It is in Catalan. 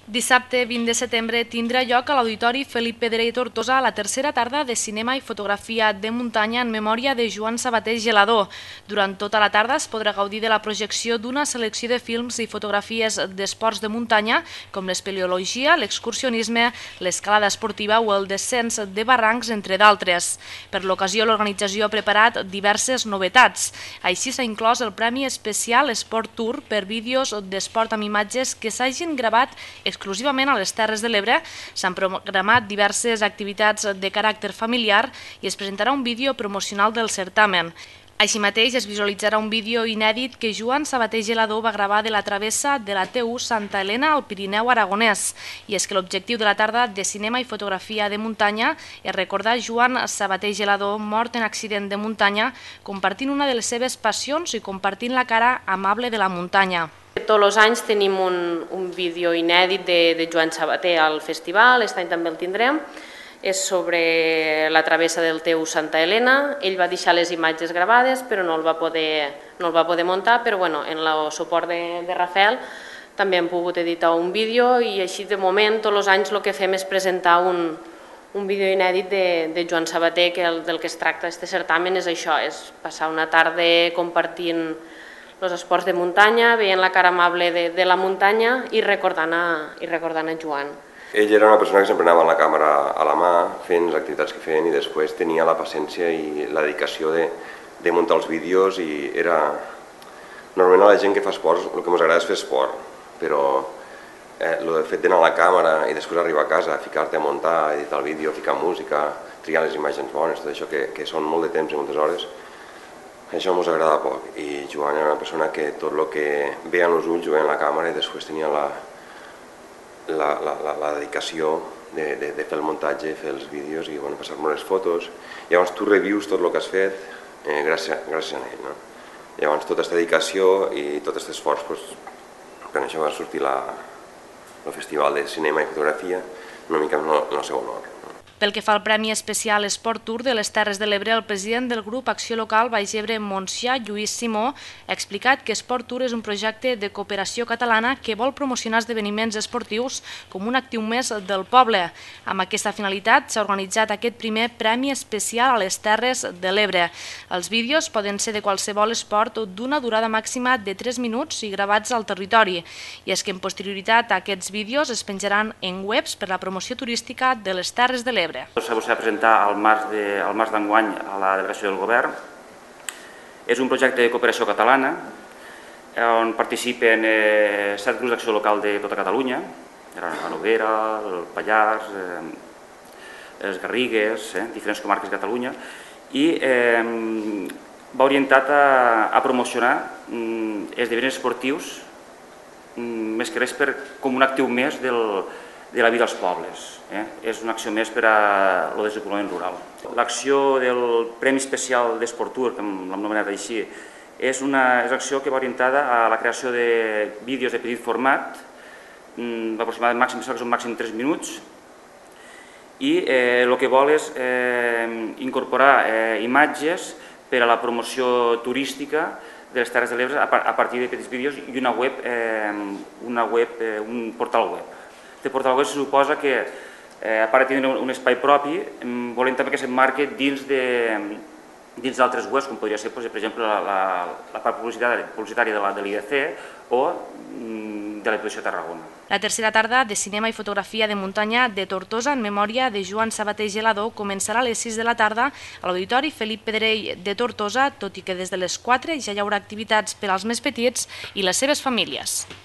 Dissabte 20 de setembre tindrà lloc a l'Auditori Felip Pedrell Tortosa la tercera tarda de cinema i fotografia de muntanya en memòria de Joan Sabater Gelador. Durant tota la tarda es podrà gaudir de la projecció d'una selecció de films i fotografies d'esports de muntanya com l'espeleologia, l'excursionisme, l'escalada esportiva o el descens de barrancs, entre d'altres. Per l'ocasió, l'organització ha preparat diverses novetats. Així s'ha inclòs el Premi Especial Sport Tour per vídeos d'esport amb imatges que s'hagin gravat exclusivament a les Terres de l'Ebre. S'han programat diverses activitats de caràcter familiar i es presentarà un vídeo promocional del certamen. Així mateix es visualitzarà un vídeo inèdit que Joan Sabater Gelador va gravar de la travessa de la T1 Santa Helena al Pirineu aragonès. I és que l'objectiu de la tarda de cinema i fotografia de muntanya és recordar Joan Sabater Gelador, mort en accident de muntanya, compartint una de les seves passions i compartint la cara amable de la muntanya. Tots els anys tenim un vídeo inèdit de Joan Sabater al festival, aquest any també el tindrem. És sobre la travessa del T1 Santa Helena. Ell va deixar les imatges gravades, però no el va poder muntar, però en el suport de Rafael també hem pogut editar un vídeo i així de moment tots els anys el que fem és presentar un vídeo inèdit de Joan Sabater, que del que es tracta aquest certamen és això, és passar una tarda compartint els esports de muntanya, veient la cara amable de la muntanya i recordant a Joan. Ell era una persona que sempre anava amb la càmera a la mà fent les activitats que feien i després tenia la paciència i la dedicació de muntar els vídeos i era... Normalment a la gent que fa esport el que ens agrada és fer esport, però el fet d'anar a la càmera i després arribar a casa, ficar-te a muntar, editar el vídeo, ficar música, triar les imatges bones, tot això que són molt de temps i moltes hores, això ens agrada poc. I Joan era una persona que tot el que veia en els ulls ho veia en la càmera i després tenia la dedicació de fer el muntatge, fer els vídeos i passar-me les fotos. Llavors tu revius tot el que has fet gràcies a ell. Llavors tota aquesta dedicació i tot aquest esforç, per això va sortir el Festival de Cinema i Fotografia una mica en el seu honor. Pel que fa al Premi Especial Sport Tour de les Terres de l'Ebre, el president del grup Acció Local Baix Ebre Montsià, Lluís Simó, ha explicat que Sport Tour és un projecte de cooperació catalana que vol promocionar esdeveniments esportius com un actiu més del poble. Amb aquesta finalitat s'ha organitzat aquest primer Premi Especial a les Terres de l'Ebre. Els vídeos poden ser de qualsevol esport d'una durada màxima de 3 minuts i gravats al territori. I és que en posterioritat aquests vídeos es penjaran en webs per la promoció turística de les Terres de l'Ebre. S'ha de presentar al març d'enguany a la delegació del govern. És un projecte de cooperació catalana on participen 7 grups d'acció local de tota Catalunya, la Noguera, el Pallars, les Garrigues, diferents comarques de Catalunya, i va orientat a promocionar esdeveniments esportius més que res com un actiu més de la vida als pobles. És una acció més per al desenvolupament rural. L'acció del Premi Especial d'Esport Tour, que l'hem anomenat així, és una acció que va orientada a la creació de vídeos de petit format, aproximadament màxim 3 minuts, i el que vol és incorporar imatges per a la promoció turística de les Terres de l'Ebre a partir de petits vídeos i un portal web. Aquest portal web se suposa que, a part de tenir un espai propi, volem també que s'emmarqui dins d'altres webs, com podria ser, per exemple, la part publicitària de l'IDC o de la Diputació de Tarragona. La tercera tarda de cinema i fotografia de muntanya de Tortosa en memòria de Joan Sabater Gelador començarà a les 6 de la tarda a l'Auditori Felip Pedrell de Tortosa, tot i que des de les 4 ja hi haurà activitats per als més petits i les seves famílies.